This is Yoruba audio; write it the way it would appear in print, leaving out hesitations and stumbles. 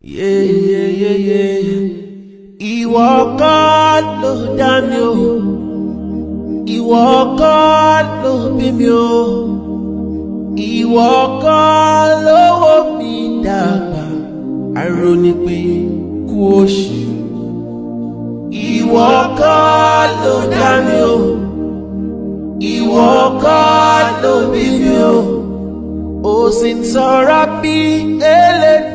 Yeah, yeah, yeah, yeah. Ìwọ kọ́ ló dá mi o. Ìwọ kọ́ ló bí mi o. Ìwọ kọ́ ló wò mí dàgbà. Àròní pé kú òṣì. Ìwọ kọ́ ló dá mi o. Ìwọ kọ́ ló bí mi o. Ó sì ń sọ̀rọ̀ bí elédè.